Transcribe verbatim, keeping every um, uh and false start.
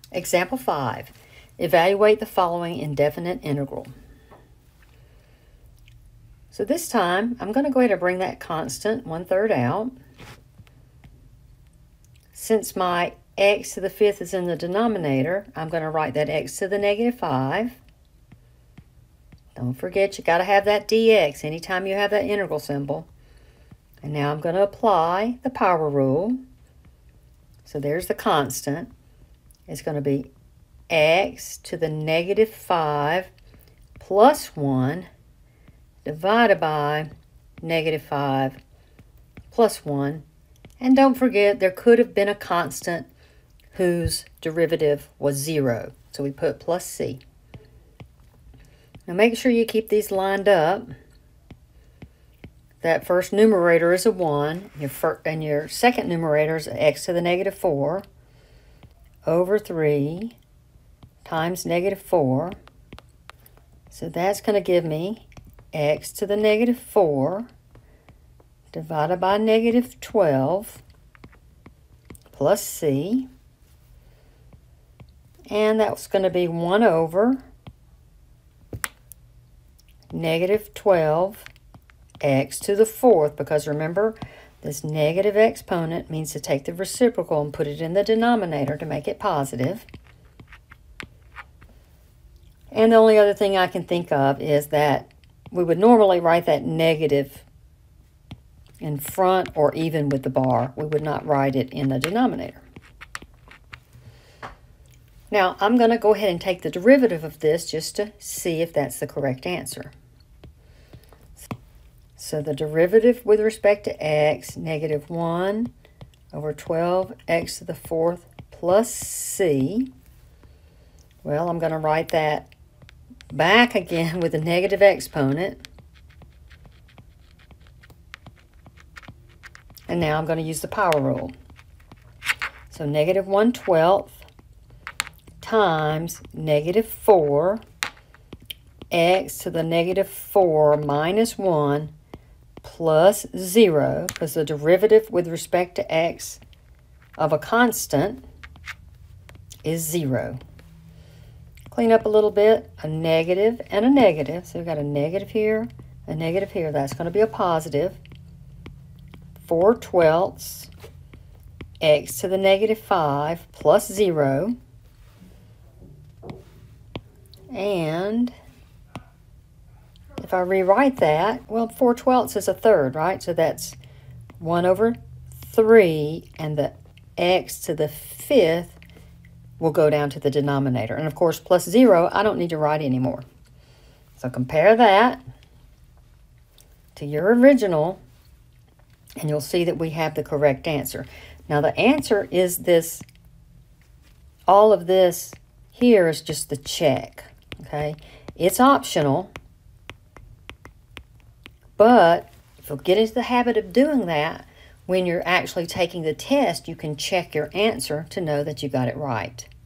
Example five. Evaluate the following indefinite integral. So this time, I'm going to go ahead and bring that constant one-third out. Since my x to the fifth is in the denominator, I'm going to write that x to the negative five. Don't forget, you got to have that dx anytime you have that integral symbol. And now I'm going to apply the power rule. So there's the constant. It's going to be x to the negative five plus one divided by negative five plus one. And don't forget, there could have been a constant whose derivative was zero. So we put plus c. Now make sure you keep these lined up. That first numerator is a one, your first, and your second numerator is x to the negative four over three times negative four. So that's going to give me x to the negative four divided by negative twelve plus c. And that's going to be one over negative twelve x to the fourth, because remember, this negative exponent means to take the reciprocal and put it in the denominator to make it positive. And the only other thing I can think of is that we would normally write that negative in front or even with the bar. We would not write it in the denominator. Now, I'm going to go ahead and take the derivative of this just to see if that's the correct answer. So the derivative with respect to x, negative one over twelve x to the fourth plus c. Well, I'm going to write that back again with a negative exponent. And now I'm going to use the power rule. So negative one twelfth times negative four x to the negative four minus one plus zero, because the derivative with respect to x of a constant is zero. Clean up a little bit, a negative and a negative. So we've got a negative here, a negative here. That's going to be a positive. four twelfths x to the negative five plus zero. And if I rewrite that, well, four twelfths is a third, right? So that's one over three, and the x to the fifth will go down to the denominator. And of course, plus zero, I don't need to write anymore. So compare that to your original, and you'll see that we have the correct answer. Now the answer is this, all of this here is just the check, okay? It's optional, but if you'll get into the habit of doing that, when you're actually taking the test, you can check your answer to know that you got it right.